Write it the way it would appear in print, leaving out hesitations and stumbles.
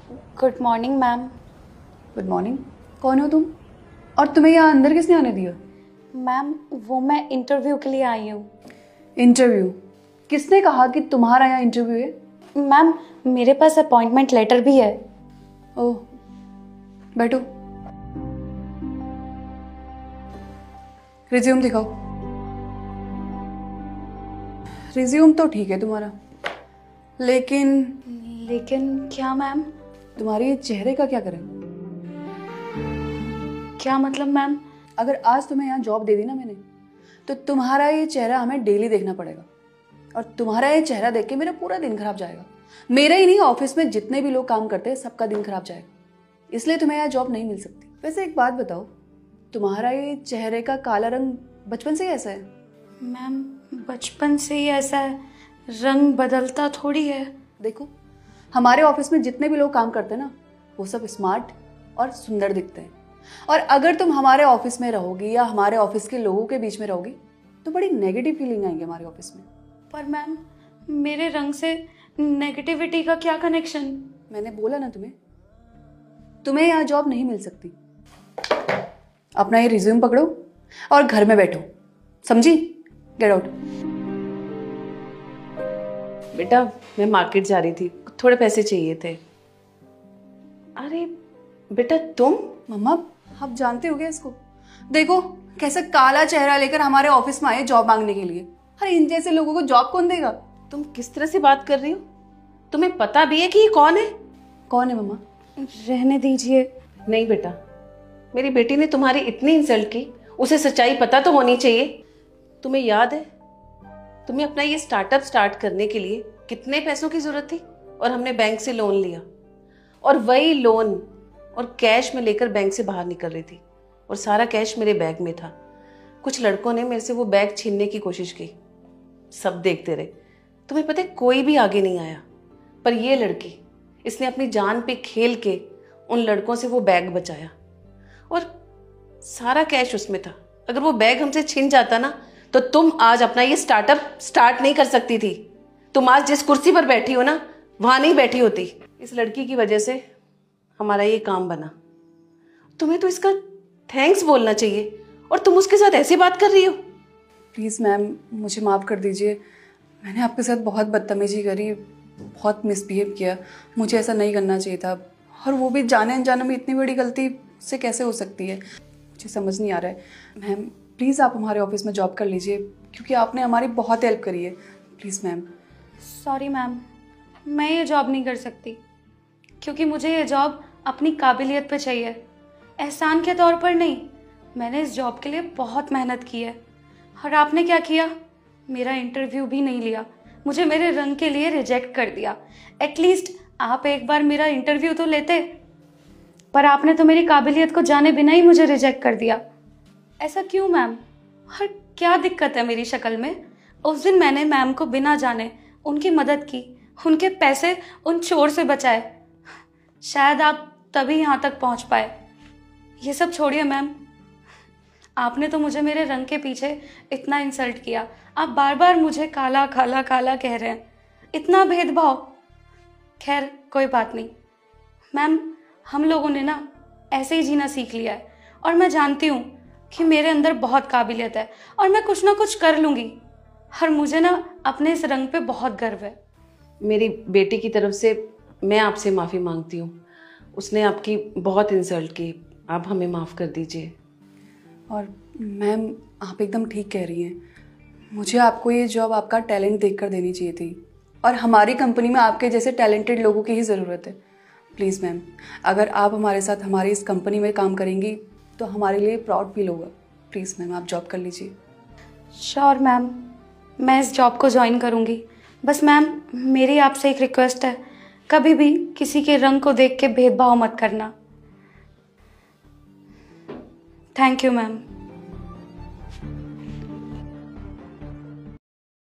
Good morning ma'am. Good morning. कौन हो तुम और तुम्हें यहाँ अंदर किसने आने दिया? मैम वो मैं इंटरव्यू के लिए आई हूँ। इंटरव्यू? किसने कहा कि तुम्हारा यहाँ इंटरव्यू है? मैम मेरे पास अपॉइंटमेंट लेटर भी है। ओह, बैठो। रिज्यूम दिखाओ। रिज्यूम तो ठीक है तुम्हारा, लेकिन क्या मैम? तुम्हारे चेहरे का क्या करें? क्या मतलब मैम? अगर आज तुम्हें यहाँ जॉब दे दी ना मैंने, तो तुम्हारा ये चेहरा हमें डेली देखना पड़ेगा। और तुम्हारा ये चेहरा देख के मेरा पूरा दिन खराब जाएगा। मेरा ही नहीं, ऑफिस में जितने भी लोग काम करते हैं सबका दिन खराब जाएगा। इसलिए तुम्हें यहाँ जॉब नहीं मिल सकती। वैसे एक बात बताओ, तुम्हारा ये चेहरे का काला रंग बचपन से ही ऐसा है? मैम बचपन से ही ऐसा है, रंग बदलता थोड़ी है। देखो, हमारे ऑफिस में जितने भी लोग काम करते हैं ना, वो सब स्मार्ट और सुंदर दिखते हैं। और अगर तुम हमारे ऑफिस में रहोगी या हमारे ऑफिस के लोगों के बीच में रहोगी तो बड़ी नेगेटिव फीलिंग आएंगे हमारे ऑफिस में। पर मैम मेरे रंग से नेगेटिविटी का क्या कनेक्शन? मैंने बोला ना तुम्हें यहाँ जॉब नहीं मिल सकती। अपना ये रिज्यूम पकड़ो और घर में बैठो, समझी? Get out. बेटा मैं मार्केट जा रही थी, थोड़े पैसे चाहिए थे। अरे बेटा तुम? मम्मा आप जानते हो क्या इसको? देखो कैसा काला चेहरा लेकर हमारे ऑफिस में आए जॉब मांगने के लिए। अरे इन जैसे लोगों को जॉब कौन देगा? तुम किस तरह से बात कर रही हो? तुम्हें पता भी है कि ये कौन है? कौन है मम्मा? रहने दीजिए। नहीं बेटा, मेरी बेटी ने तुम्हारी इतनी इंसल्ट की, उसे सच्चाई पता तो होनी चाहिए। तुम्हें याद है तुम्हें अपना ये स्टार्टअप स्टार्ट करने के लिए कितने पैसों की जरूरत थी? और हमने बैंक से लोन लिया, और वही लोन और कैश में लेकर बैंक से बाहर निकल रही थी, और सारा कैश मेरे बैग में था। कुछ लड़कों ने मेरे से वो बैग छीनने की कोशिश की, सब देखते रहे। तुम्हें पता है कोई भी आगे नहीं आया, पर ये लड़की, इसने अपनी जान पे खेल के उन लड़कों से वो बैग बचाया, और सारा कैश उसमें था। अगर वो बैग हमसे छिन जाता ना, तो तुम आज अपना ये स्टार्टअप स्टार्ट नहीं कर सकती थी। तुम आज जिस कुर्सी पर बैठी हो ना, वहां नहीं बैठी होती। इस लड़की की वजह से हमारा ये काम बना। तुम्हें तो इसका थैंक्स बोलना चाहिए, और तुम उसके साथ ऐसी बात कर रही हो। प्लीज़ मैम मुझे माफ़ कर दीजिए। मैंने आपके साथ बहुत बदतमीजी करी, बहुत मिसबिहेव किया। मुझे ऐसा नहीं करना चाहिए था, और वो भी जाने अनजाने में। इतनी बड़ी गलती से कैसे हो सकती है, मुझे समझ नहीं आ रहा है। मैम प्लीज़ आप हमारे ऑफिस में जॉब कर लीजिए, क्योंकि आपने हमारी बहुत हेल्प करी है। Please ma'am. सॉरी मैम, मैं ये जॉब नहीं कर सकती, क्योंकि मुझे ये जॉब अपनी काबिलियत पे चाहिए, एहसान के तौर पर नहीं। मैंने इस जॉब के लिए बहुत मेहनत की है, और आपने क्या किया? मेरा इंटरव्यू भी नहीं लिया, मुझे मेरे रंग के लिए रिजेक्ट कर दिया। एटलीस्ट आप एक बार मेरा इंटरव्यू तो लेते, पर आपने तो मेरी काबिलियत को जाने बिना ही मुझे रिजेक्ट कर दिया। ऐसा क्यों मैम? और क्या दिक्कत है मेरी शक्ल में? उस दिन मैंने मैम को बिना जाने उनकी मदद की, उनके पैसे उन चोर से बचाए। शायद आप तभी यहाँ तक पहुँच पाए। ये सब छोड़िए मैम, आपने तो मुझे मेरे रंग के पीछे इतना इंसल्ट किया। आप बार बार मुझे काला काला काला कह रहे हैं, इतना भेदभाव। खैर कोई बात नहीं मैम, हम लोगों ने ना ऐसे ही जीना सीख लिया है, और मैं जानती हूँ कि मेरे अंदर बहुत काबिलियत है, और मैं कुछ ना कुछ कर लूँगी। और मुझे ना अपने इस रंग पे बहुत गर्व है। मेरी बेटी की तरफ से मैं आपसे माफ़ी मांगती हूँ। उसने आपकी बहुत इंसल्ट की, आप हमें माफ़ कर दीजिए। और मैम आप एकदम ठीक कह रही हैं। मुझे आपको ये जॉब आपका टैलेंट देखकर देनी चाहिए थी, और हमारी कंपनी में आपके जैसे टैलेंटेड लोगों की ही ज़रूरत है। प्लीज़ मैम, अगर आप हमारे साथ हमारी इस कंपनी में काम करेंगी तो हमारे लिए प्राउड फील होगा। प्लीज़ मैम आप जॉब कर लीजिए। श्योर मैम, मैं इस जॉब को ज्वाइन करूँगी। बस मैम मेरी आपसे एक रिक्वेस्ट है, कभी भी किसी के रंग को देख के भेदभाव मत करना। Thank you ma'am.